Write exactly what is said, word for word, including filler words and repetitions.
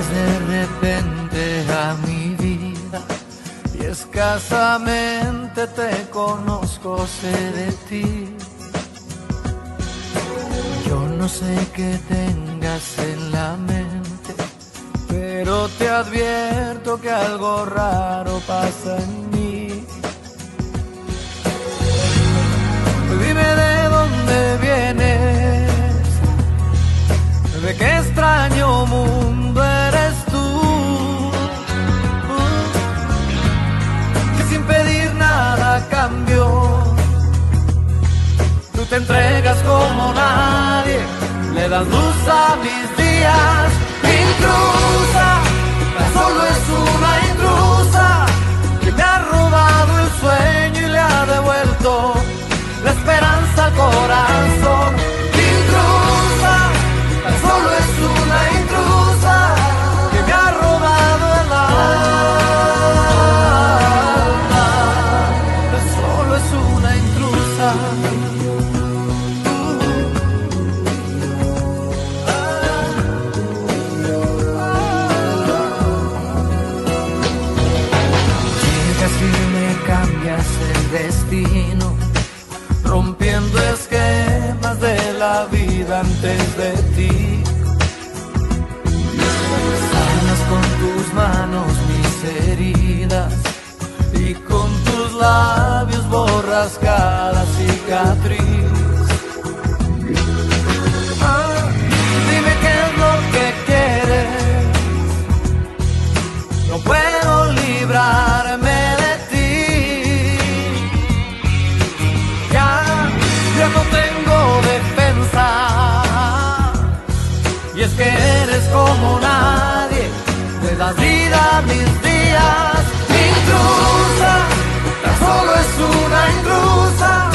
Llegas de repente a mi vida y escasamente te conozco, sé de ti. Yo no sé qué tengas en la mente, pero te advierto que algo raro pasa en mí. Dime de dónde vienes, de qué extraño mundo eres tú, que sin pedir nada a cambio tú te entregas como nadie, le das luz a mis días. Intrusa, tan solo es una intrusa que me ha robado el sueño y le ha devuelto la esperanza al corazón. Intrusa, tan solo es una intrusa que me ha robado el alma. Tan solo es una intrusa. Cambias el destino, rompiendo esquemas de la vida antes de ti. Sanas con tus manos mis heridas y con tus labios borras cada cicatriz. Ah, dime qué es lo que quieres, no puedo librarme de no tengo defensa, y es que eres como nadie, le das vida a mis días. Intrusa, tan solo es una intrusa